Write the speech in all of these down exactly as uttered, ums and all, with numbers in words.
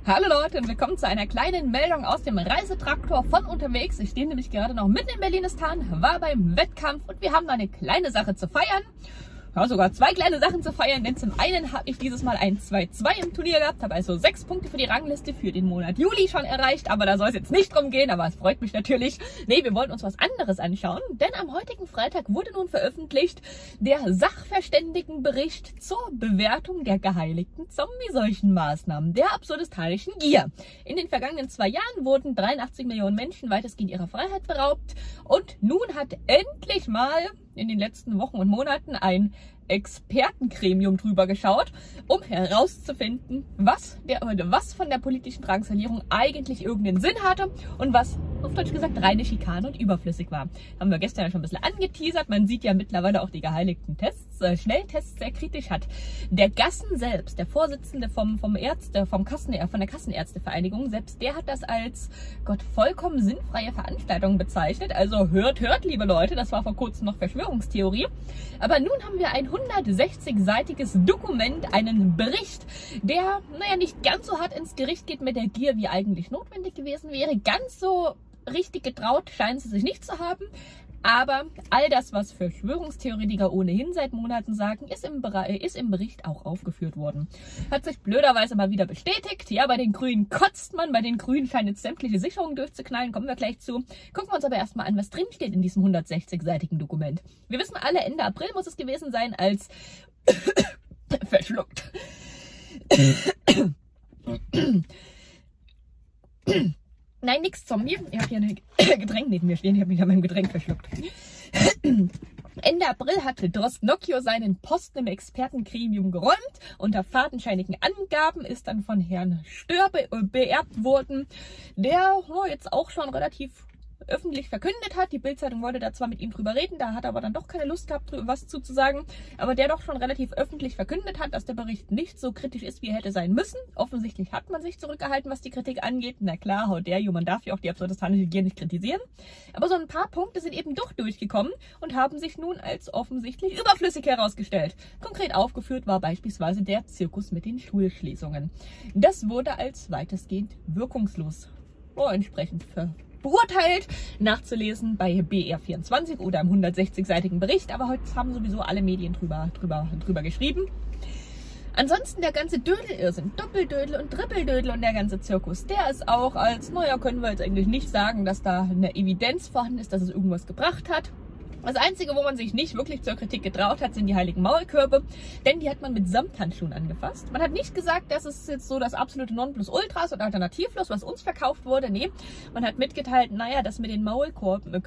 Hallo Leute und willkommen zu einer kleinen Meldung aus dem Reisetraktor von unterwegs. Ich stehe nämlich gerade noch mitten in Berlinistan, war beim Wettkampf und wir haben da eine kleine Sache zu feiern. Ja, sogar zwei kleine Sachen zu feiern, denn zum einen habe ich dieses Mal ein zwei zwei im Turnier gehabt, habe also sechs Punkte für die Rangliste für den Monat Juli schon erreicht, aber da soll es jetzt nicht drum gehen, aber es freut mich natürlich. Nee, wir wollen uns was anderes anschauen, denn am heutigen Freitag wurde nun veröffentlicht der Sachverständigenbericht zur Bewertung der geheiligten Zombie-Seuchenmaßnahmen der absurdistanischen Gier. In den vergangenen zwei Jahren wurden dreiundachtzig Millionen Menschen weitestgehend ihrer Freiheit beraubt und nun hat endlich mal in den letzten Wochen und Monaten ein Expertengremium drüber geschaut, um herauszufinden, was, der, was von der politischen Drangsalierung eigentlich irgendeinen Sinn hatte und was, auf Deutsch gesagt, reine Schikane und überflüssig war. Haben wir gestern ja schon ein bisschen angeteasert. Man sieht ja mittlerweile auch die geheiligten Tests, äh, Schnelltests sehr kritisch hat. Der Gassen selbst, der Vorsitzende vom, vom Ärzte, vom Kassen, von der Kassenärztevereinigung, selbst der hat das als, Gott, vollkommen sinnfreie Veranstaltung bezeichnet. Also hört, hört, liebe Leute, das war vor kurzem noch Verschwörungstheorie. Aber nun haben wir ein hundertsechzig-seitiges Dokument, einen Bericht, der, naja, nicht ganz so hart ins Gericht geht mit der Gier, wie eigentlich notwendig gewesen wäre. Ganz so richtig getraut scheinen sie sich nicht zu haben. Aber all das, was Verschwörungstheoretiker ohnehin seit Monaten sagen, ist im, ist im Bericht auch aufgeführt worden. Hat sich blöderweise mal wieder bestätigt. Ja, bei den Grünen kotzt man, bei den Grünen scheint jetzt sämtliche Sicherungen durchzuknallen, kommen wir gleich zu. Gucken wir uns aber erstmal an, was drin steht in diesem hundertsechzig-seitigen Dokument. Wir wissen alle, Ende April muss es gewesen sein, als verschluckt. Nein, nix Zombie. Ich habe hier ein Getränk neben mir stehen. Ich habe mich an meinem Getränk verschluckt. Ende April hatte Drost-Nokio seinen Posten im Expertengremium geräumt. Unter fadenscheinigen Angaben ist dann von Herrn Stör be beerbt worden, der oh, jetzt auch schon relativ öffentlich verkündet hat. Die Bild-Zeitung wollte da zwar mit ihm drüber reden, da hat er aber dann doch keine Lust gehabt, was zuzusagen, aber der doch schon relativ öffentlich verkündet hat, dass der Bericht nicht so kritisch ist, wie er hätte sein müssen. Offensichtlich hat man sich zurückgehalten, was die Kritik angeht. Na klar, how dare you, man darf ja auch die absurdistanische Gier nicht kritisieren. Aber so ein paar Punkte sind eben doch durchgekommen und haben sich nun als offensichtlich überflüssig herausgestellt. Konkret aufgeführt war beispielsweise der Zirkus mit den Schulschließungen. Das wurde als weitestgehend wirkungslos oh, entsprechend ver beurteilt, nachzulesen bei B R vierundzwanzig oder im hundertsechzig-seitigen Bericht, aber heute haben sowieso alle Medien drüber, drüber, drüber geschrieben. Ansonsten der ganze Dödel-Irrsinn, Doppeldödel und Trippeldödel und der ganze Zirkus, der ist auch als, naja, können wir jetzt eigentlich nicht sagen, dass da eine Evidenz vorhanden ist, dass es irgendwas gebracht hat. Das Einzige, wo man sich nicht wirklich zur Kritik getraut hat, sind die heiligen Maulkörbe, denn die hat man mit Samthandschuhen angefasst. Man hat nicht gesagt, dass es jetzt so das absolute Nonplusultra ist und alternativlos, was uns verkauft wurde. Nee, man hat mitgeteilt, naja, das mit den Maulkörben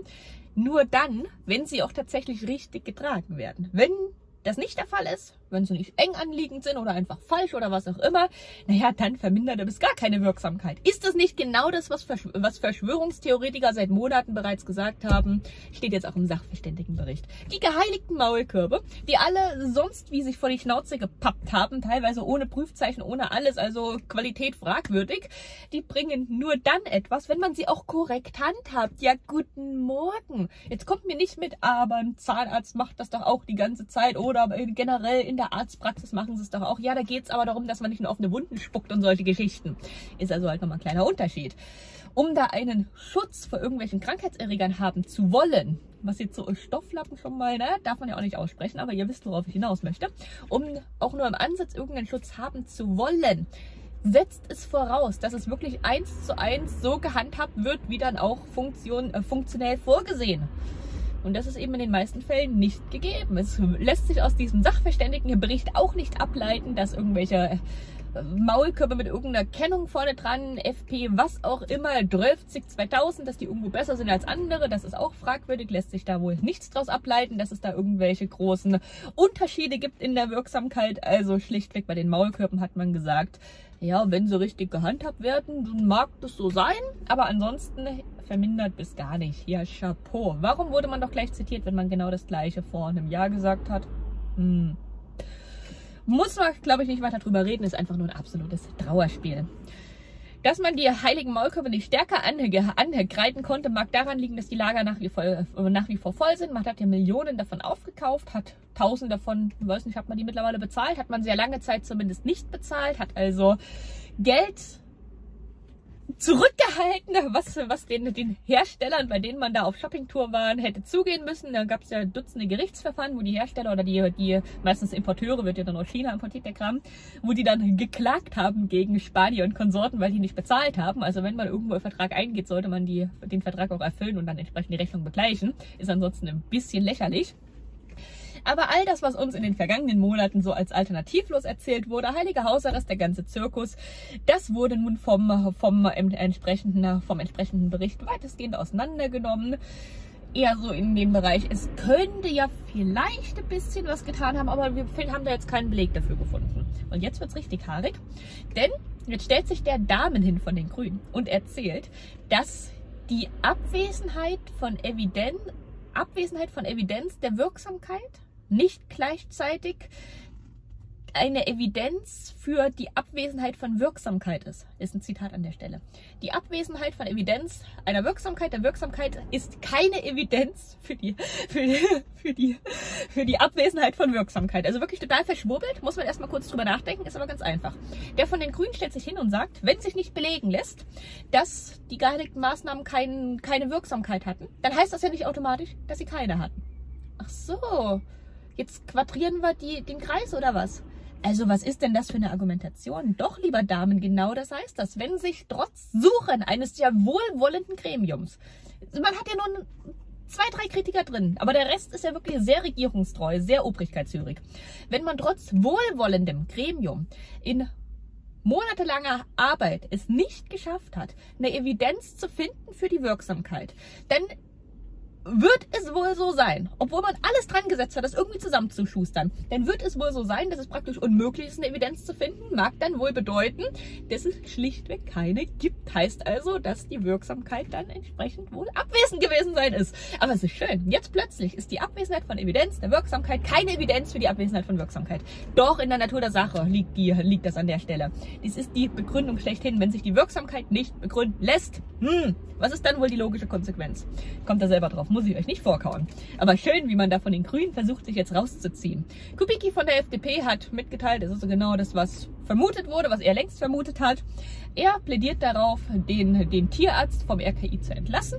nur dann, wenn sie auch tatsächlich richtig getragen werden. Wenn das nicht der Fall ist, wenn sie nicht eng anliegend sind oder einfach falsch oder was auch immer, naja, dann vermindert es gar keine Wirksamkeit. Ist das nicht genau das, was, Verschw was Verschwörungstheoretiker seit Monaten bereits gesagt haben? Steht jetzt auch im Sachverständigenbericht. Die geheiligten Maulkörbe, die alle sonst wie sich vor die Schnauze gepappt haben, teilweise ohne Prüfzeichen, ohne alles, also Qualität fragwürdig, die bringen nur dann etwas, wenn man sie auch korrekt handhabt. Ja, guten Morgen. Jetzt kommt mir nicht mit, aber ein Zahnarzt macht das doch auch die ganze Zeit oder aber generell in der Arztpraxis machen sie es doch auch. Ja, da geht es aber darum, dass man nicht nur offene Wunden spuckt und solche Geschichten. Ist also halt nochmal ein kleiner Unterschied. Um da einen Schutz vor irgendwelchen Krankheitserregern haben zu wollen, was jetzt so Stofflappen schon mal, ne, darf man ja auch nicht aussprechen, aber ihr wisst, worauf ich hinaus möchte, um auch nur im Ansatz irgendeinen Schutz haben zu wollen, setzt es voraus, dass es wirklich eins zu eins so gehandhabt wird, wie dann auch Funktion, äh, funktionell vorgesehen. Und das ist eben in den meisten Fällen nicht gegeben. Es lässt sich aus diesem Sachverständigenbericht auch nicht ableiten, dass irgendwelche Maulkörbe mit irgendeiner Kennung vorne dran, F P, was auch immer, zwölf zweitausend, dass die irgendwo besser sind als andere. Das ist auch fragwürdig, lässt sich da wohl nichts draus ableiten, dass es da irgendwelche großen Unterschiede gibt in der Wirksamkeit. Also schlichtweg bei den Maulkörben hat man gesagt, ja, wenn sie richtig gehandhabt werden, dann mag das so sein, aber ansonsten vermindert bis gar nicht. Ja, Chapeau. Warum wurde man doch gleich zitiert, wenn man genau das Gleiche vor einem Jahr gesagt hat? Hm. Muss man, glaube ich, nicht weiter drüber reden, ist einfach nur ein absolutes Trauerspiel. Dass man die heiligen Maulkörbe nicht stärker angreifen konnte, mag daran liegen, dass die Lager nach wie, vor, nach wie vor voll sind. Man hat ja Millionen davon aufgekauft, hat tausend davon, ich weiß nicht, hat man die mittlerweile bezahlt, hat man sehr lange Zeit zumindest nicht bezahlt, hat also Geld zurückgehalten, was, was den, den Herstellern, bei denen man da auf Shoppingtour waren, hätte zugehen müssen. Da gab es ja Dutzende Gerichtsverfahren, wo die Hersteller oder die, die meistens Importeure, wird ja dann aus China importiert, der Kram, wo die dann geklagt haben gegen Spanier und Konsorten, weil die nicht bezahlt haben. Also wenn man irgendwo einen Vertrag eingeht, sollte man die, den Vertrag auch erfüllen und dann entsprechend die Rechnung begleichen. Ist ansonsten ein bisschen lächerlich. Aber all das, was uns in den vergangenen Monaten so als alternativlos erzählt wurde, Heiliger Hausarrest, der ganze Zirkus, das wurde nun vom, vom, entsprechenden, vom entsprechenden Bericht weitestgehend auseinandergenommen. Eher so in dem Bereich, es könnte ja vielleicht ein bisschen was getan haben, aber wir haben da jetzt keinen Beleg dafür gefunden. Und jetzt wird es richtig haarig, denn jetzt stellt sich der Damen hin von den Grünen und erzählt, dass die Abwesenheit von Evidenz, Abwesenheit von Evidenz der Wirksamkeit nicht gleichzeitig eine Evidenz für die Abwesenheit von Wirksamkeit ist. Ist ein Zitat an der Stelle. Die Abwesenheit von Evidenz einer Wirksamkeit der Wirksamkeit ist keine Evidenz für die, für die, für die, für die Abwesenheit von Wirksamkeit. Also wirklich total verschwurbelt, muss man erstmal kurz drüber nachdenken, ist aber ganz einfach. Der von den Grünen stellt sich hin und sagt, wenn sich nicht belegen lässt, dass die geheiligten Maßnahmen kein, keine Wirksamkeit hatten, dann heißt das ja nicht automatisch, dass sie keine hatten. Ach so, jetzt quadrieren wir die, den Kreis oder was? Also was ist denn das für eine Argumentation? Doch, lieber Damen, genau das heißt das. Wenn sich trotz Suchen eines ja wohlwollenden Gremiums, man hat ja nur zwei, drei Kritiker drin, aber der Rest ist ja wirklich sehr regierungstreu, sehr obrigkeitshörig. Wenn man trotz wohlwollendem Gremium in monatelanger Arbeit es nicht geschafft hat, eine Evidenz zu finden für die Wirksamkeit, dann wird es wohl so sein, obwohl man alles dran gesetzt hat, das irgendwie zusammenzuschustern, dann wird es wohl so sein, dass es praktisch unmöglich ist, eine Evidenz zu finden, mag dann wohl bedeuten, dass es schlichtweg keine gibt. Heißt also, dass die Wirksamkeit dann entsprechend wohl abwesend gewesen sein ist. Aber es ist schön, jetzt plötzlich ist die Abwesenheit von Evidenz der Wirksamkeit keine Evidenz für die Abwesenheit von Wirksamkeit. Doch in der Natur der Sache liegt, die, liegt das an der Stelle. Dies ist die Begründung schlechthin, wenn sich die Wirksamkeit nicht begründen lässt. Hm, was ist dann wohl die logische Konsequenz? Kommt da selber drauf, muss ich euch nicht vorkauen. Aber schön, wie man da von den Grünen versucht, sich jetzt rauszuziehen. Kubicki von der F D P hat mitgeteilt, das ist so genau das, was vermutet wurde, was er längst vermutet hat. Er plädiert darauf, den, den Tierarzt vom R K I zu entlassen.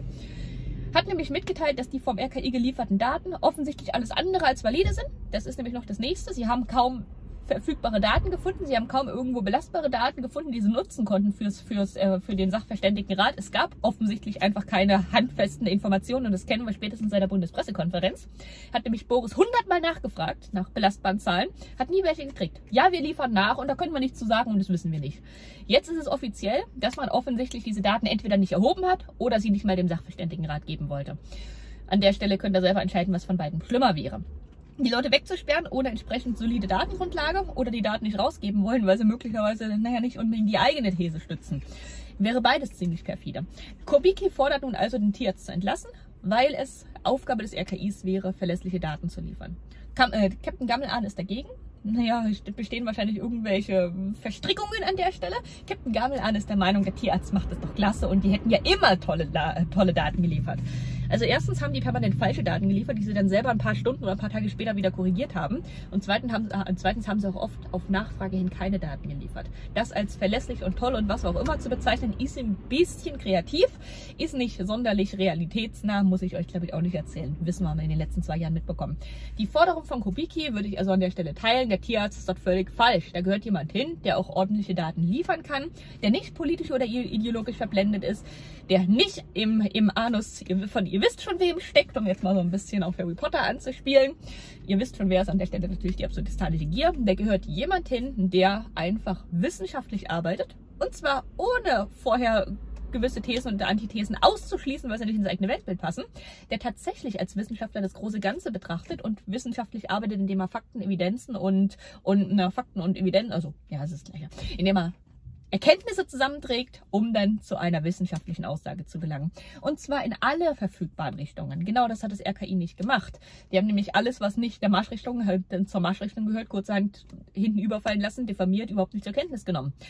Hat nämlich mitgeteilt, dass die vom R K I gelieferten Daten offensichtlich alles andere als valide sind. Das ist nämlich noch das Nächste. Sie haben kaum verfügbare Daten gefunden. Sie haben kaum irgendwo belastbare Daten gefunden, die sie nutzen konnten fürs, fürs, äh, für den Sachverständigenrat. Es gab offensichtlich einfach keine handfesten Informationen und das kennen wir spätestens seit der Bundespressekonferenz. Hat nämlich Boris hundertmal nachgefragt nach belastbaren Zahlen, hat nie welche gekriegt. Ja, wir liefern nach und da können wir nichts zu sagen und das wissen wir nicht. Jetzt ist es offiziell, dass man offensichtlich diese Daten entweder nicht erhoben hat oder sie nicht mal dem Sachverständigenrat geben wollte. An der Stelle könnt ihr selber entscheiden, was von beiden schlimmer wäre. Die Leute wegzusperren ohne entsprechend solide Datengrundlage oder die Daten nicht rausgeben wollen, weil sie möglicherweise, naja, nicht unbedingt die eigene These stützen. Wäre beides ziemlich perfide. Kubicki fordert nun also, den Tierarzt zu entlassen, weil es Aufgabe des R K Is wäre, verlässliche Daten zu liefern. Kam, äh, Captain Gammelahn ist dagegen. Naja, es bestehen wahrscheinlich irgendwelche Verstrickungen an der Stelle. Captain Gammelahn ist der Meinung, der Tierarzt macht das doch klasse und die hätten ja immer tolle, tolle Daten geliefert. Also erstens haben die permanent falsche Daten geliefert, die sie dann selber ein paar Stunden oder ein paar Tage später wieder korrigiert haben. Und zweitens haben, äh, zweitens haben sie auch oft auf Nachfrage hin keine Daten geliefert. Das als verlässlich und toll und was auch immer zu bezeichnen, ist ein bisschen kreativ, ist nicht sonderlich realitätsnah, muss ich euch glaube ich auch nicht erzählen. Wissen wir, haben wir in den letzten zwei Jahren mitbekommen. Die Forderung von Kubicki würde ich also an der Stelle teilen. Der Tierarzt ist dort völlig falsch. Da gehört jemand hin, der auch ordentliche Daten liefern kann, der nicht politisch oder ideologisch verblendet ist, der nicht im, im Anus von ihr wisst schon, wem steckt, um jetzt mal so ein bisschen auf Harry Potter anzuspielen. Ihr wisst schon, wer ist an der Stelle natürlich die absurdistalische Gier. Da gehört jemand hin, der einfach wissenschaftlich arbeitet und zwar ohne vorher gewisse Thesen und Antithesen auszuschließen, weil sie nicht ins eigene Weltbild passen, der tatsächlich als Wissenschaftler das große Ganze betrachtet und wissenschaftlich arbeitet, indem er Fakten, Evidenzen und, und na, Fakten und Evidenzen, also ja, es ist das Gleiche, indem er Erkenntnisse zusammenträgt, um dann zu einer wissenschaftlichen Aussage zu gelangen. Und zwar in alle verfügbaren Richtungen. Genau das hat das R K I nicht gemacht. Die haben nämlich alles, was nicht der Marschrichtung, halt zur Marschrichtung gehört, kurzerhand hinten überfallen lassen, diffamiert, überhaupt nicht zur Kenntnis genommen.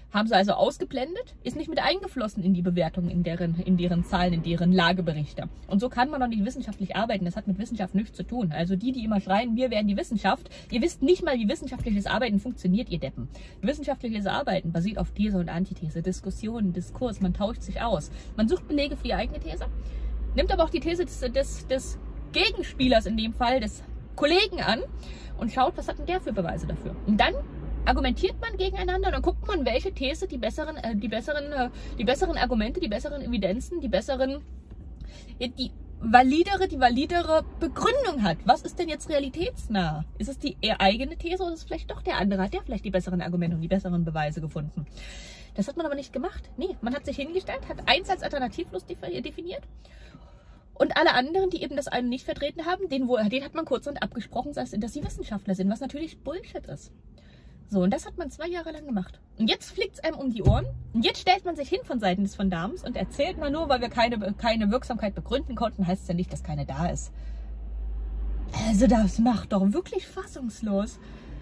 Haben sie also ausgeblendet, ist nicht mit eingeflossen in die Bewertung, in deren, in deren Zahlen, in deren Lageberichte. Und so kann man doch nicht wissenschaftlich arbeiten. Das hat mit Wissenschaft nichts zu tun. Also die, die immer schreien, wir wären die Wissenschaft, ihr wisst nicht mal, wie wissenschaftliches Arbeiten funktioniert, ihr Deppen. Wissenschaftliches Arbeiten basiert auf These und Antithese, Diskussion, Diskurs, man tauscht sich aus. Man sucht Belege für die eigene These, nimmt aber auch die These des, des, des Gegenspielers, in dem Fall des Kollegen an und schaut, was hat denn der für Beweise dafür. Und dann argumentiert man gegeneinander und dann guckt man, welche These die besseren, äh, die besseren, äh, die besseren Argumente, die besseren Evidenzen, die besseren, die validere, die validere Begründung hat. Was ist denn jetzt realitätsnah? Ist es die eher eigene These oder ist es vielleicht doch der andere? Hat der vielleicht die besseren Argumente und die besseren Beweise gefunden? Das hat man aber nicht gemacht. Nee, man hat sich hingestellt, hat eins als alternativlos definiert. Und alle anderen, die eben das eine nicht vertreten haben, den, den hat man kurzerhand abgesprochen, dass sie Wissenschaftler sind, was natürlich Bullshit ist. So, und das hat man zwei Jahre lang gemacht. Und jetzt fliegt es einem um die Ohren. Und jetzt stellt man sich hin von Seiten des Van Dams und erzählt mal nur, weil wir keine, keine Wirksamkeit begründen konnten, heißt es ja nicht, dass keine da ist. Also das macht doch wirklich fassungslos.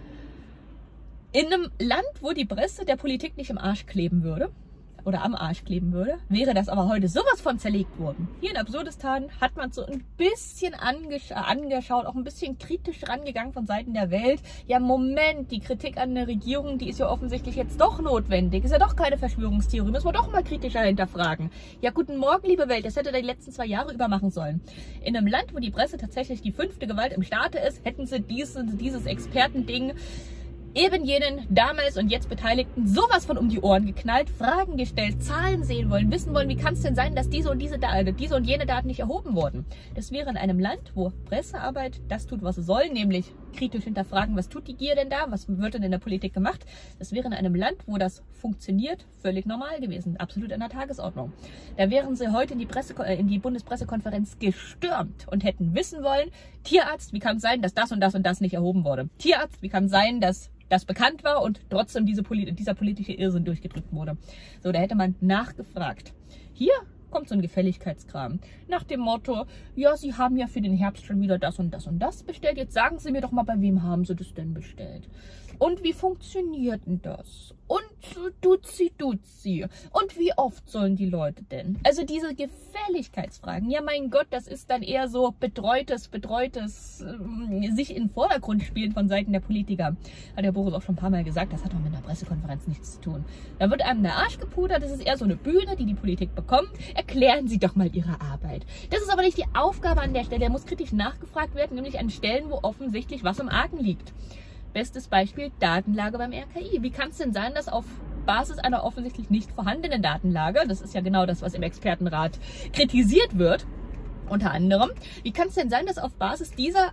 In einem Land, wo die Presse der Politik nicht im Arsch kleben würde, oder am Arsch kleben würde, wäre das aber heute sowas von zerlegt worden. Hier in Absurdistan hat man so ein bisschen angesch angeschaut, auch ein bisschen kritisch rangegangen von Seiten der Welt. Ja, Moment, die Kritik an der Regierung, die ist ja offensichtlich jetzt doch notwendig. Ist ja doch keine Verschwörungstheorie, müssen wir doch mal kritischer hinterfragen. Ja, guten Morgen, liebe Welt, das hätte er die letzten zwei Jahre über machen sollen. In einem Land, wo die Presse tatsächlich die fünfte Gewalt im Staate ist, hätten sie dieses, dieses Expertending eben jenen damals und jetzt Beteiligten sowas von um die Ohren geknallt, Fragen gestellt, Zahlen sehen wollen, wissen wollen, wie kann es denn sein, dass diese und diese, diese und jene Daten nicht erhoben wurden. Das wäre in einem Land, wo Pressearbeit das tut, was sie soll, nämlich kritisch hinterfragen, was tut die Gier denn da, was wird denn in der Politik gemacht. Das wäre in einem Land, wo das funktioniert, völlig normal gewesen, absolut an der Tagesordnung. Da wären sie heute in die, Presse, in die Bundespressekonferenz gestürmt und hätten wissen wollen, Tierarzt, wie kann es sein, dass das und das und das nicht erhoben wurde. Tierarzt, wie kann es sein, dass das bekannt war und trotzdem diese, dieser politische Irrsinn durchgedrückt wurde. So, da hätte man nachgefragt. Hier kommt so ein Gefälligkeitskram. Nach dem Motto, ja, Sie haben ja für den Herbst schon wieder das und das und das bestellt. Jetzt sagen Sie mir doch mal, bei wem haben Sie das denn bestellt? Und wie funktioniert denn das? Und Duzi Duzi. Und wie oft sollen die Leute denn? Also diese Gefälligkeitsfragen. Ja, mein Gott, das ist dann eher so betreutes, betreutes äh, sich in den Vordergrund spielen von Seiten der Politiker. Hat der Boris auch schon ein paar Mal gesagt, das hat doch mit einer Pressekonferenz nichts zu tun. Da wird einem der Arsch gepudert, das ist eher so eine Bühne, die die Politik bekommt. Erklären Sie doch mal Ihre Arbeit. Das ist aber nicht die Aufgabe an der Stelle. Da muss kritisch nachgefragt werden, nämlich an Stellen, wo offensichtlich was im Argen liegt. Bestes Beispiel, Datenlage beim R K I. Wie kann es denn sein, dass auf Basis einer offensichtlich nicht vorhandenen Datenlage, das ist ja genau das, was im Expertenrat kritisiert wird, unter anderem, wie kann es denn sein, dass auf Basis dieser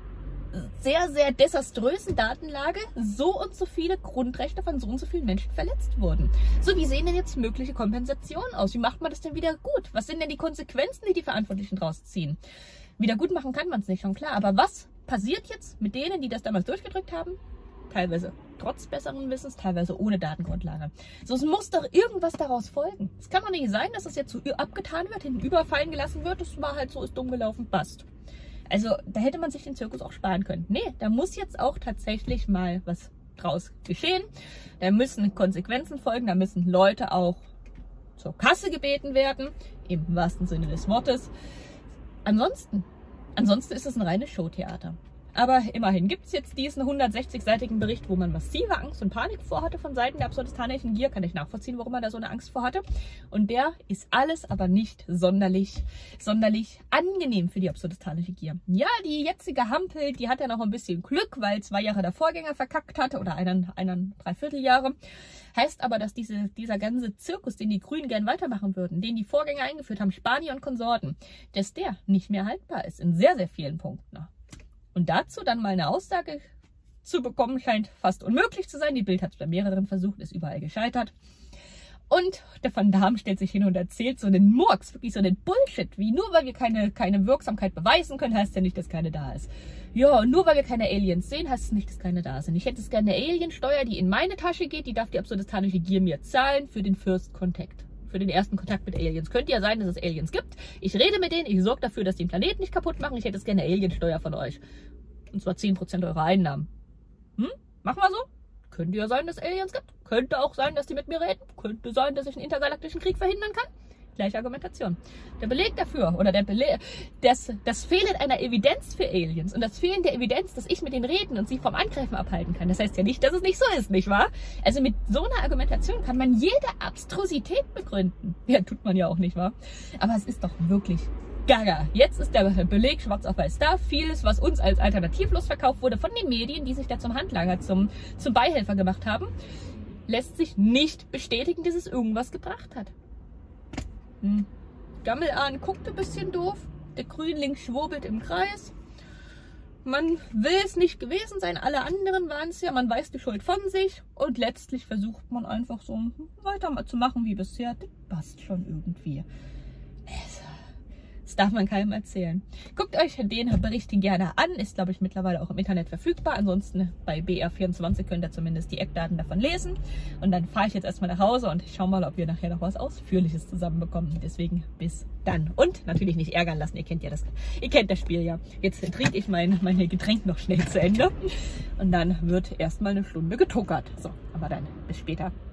sehr, sehr desaströsen Datenlage so und so viele Grundrechte von so und so vielen Menschen verletzt wurden? So, wie sehen denn jetzt mögliche Kompensationen aus? Wie macht man das denn wieder gut? Was sind denn die Konsequenzen, die die Verantwortlichen draus ziehen? Wieder gut machen kann man es nicht, schon klar. Aber was passiert jetzt mit denen, die das damals durchgedrückt haben? Teilweise trotz besseren Wissens, teilweise ohne Datengrundlage. So, es muss doch irgendwas daraus folgen. Es kann doch nicht sein, dass das jetzt so abgetan wird, hinten überfallen gelassen wird. Das war halt so, ist dumm gelaufen, passt. Also, da hätte man sich den Zirkus auch sparen können. Nee, da muss jetzt auch tatsächlich mal was draus geschehen. Da müssen Konsequenzen folgen, da müssen Leute auch zur Kasse gebeten werden, im wahrsten Sinne des Wortes. Ansonsten, ansonsten ist es ein reines Showtheater. Aber immerhin gibt es jetzt diesen hundertsechzig-seitigen Bericht, wo man massive Angst und Panik vorhatte von Seiten der absurdistanischen Gier. Kann ich nachvollziehen, warum man da so eine Angst vorhatte. Und der ist alles aber nicht sonderlich, sonderlich angenehm für die absurdistanische Gier. Ja, die jetzige Hampel, die hat ja noch ein bisschen Glück, weil zwei Jahre der Vorgänger verkackt hatte oder einen, einen Dreivierteljahre. Heißt aber, dass diese, dieser ganze Zirkus, den die Grünen gern weitermachen würden, den die Vorgänger eingeführt haben, Spanier und Konsorten, dass der nicht mehr haltbar ist in sehr, sehr vielen Punkten. Und dazu dann mal eine Aussage zu bekommen, scheint fast unmöglich zu sein. Die Bild hat es bei mehreren versucht, ist überall gescheitert. Und der Van Dam stellt sich hin und erzählt so einen Murks, wirklich so einen Bullshit, wie nur weil wir keine, keine Wirksamkeit beweisen können, heißt ja nicht, dass keine da ist. Ja, nur weil wir keine Aliens sehen, heißt es nicht, dass keine da sind. Ich hätte es gerne eine Aliensteuer, die in meine Tasche geht, die darf die absurdistanische Gier mir zahlen für den First Contact. Für den ersten Kontakt mit Aliens. Könnte ja sein, dass es Aliens gibt. Ich rede mit denen, ich sorge dafür, dass die den Planeten nicht kaputt machen. Ich hätte es gerne eine Aliensteuer von euch. Und zwar zehn Prozent eurer Einnahmen. Hm? Machen wir so? Könnte ja sein, dass es Aliens gibt. Könnte auch sein, dass die mit mir reden. Könnte sein, dass ich einen intergalaktischen Krieg verhindern kann. Gleiche Argumentation. Der Beleg dafür, oder der Beleg, das, das Fehlen einer Evidenz für Aliens und das Fehlen der Evidenz, dass ich mit denen reden und sie vom Angreifen abhalten kann. Das heißt ja nicht, dass es nicht so ist, nicht wahr? Also mit so einer Argumentation kann man jede Abstrusität begründen. Ja, tut man ja auch, nicht wahr? Aber es ist doch wirklich gaga. Jetzt ist der Beleg schwarz auf weiß da. Vieles, was uns als alternativlos verkauft wurde von den Medien, die sich da zum Handlanger, zum, zum Beihelfer gemacht haben, lässt sich nicht bestätigen, dass es irgendwas gebracht hat. Hm. Gammelan guckt ein bisschen doof. Der Grünling schwurbelt im Kreis. Man will es nicht gewesen sein. Alle anderen waren es ja. Man weiß die Schuld von sich. Und letztlich versucht man einfach so weiter zu machen wie bisher. Das passt schon irgendwie. Das darf man keinem erzählen. Guckt euch den Bericht gerne an. Ist, glaube ich, mittlerweile auch im Internet verfügbar. Ansonsten bei B R vierundzwanzig könnt ihr zumindest die Eckdaten davon lesen. Und dann fahre ich jetzt erstmal nach Hause und schaue mal, ob wir nachher noch was Ausführliches zusammenbekommen. Deswegen bis dann. Und natürlich nicht ärgern lassen. Ihr kennt ja das, ihr kennt das Spiel ja. Jetzt trinke ich mein, mein Getränk noch schnell zu Ende. Und dann wird erstmal eine Stunde getuckert. So, aber dann bis später.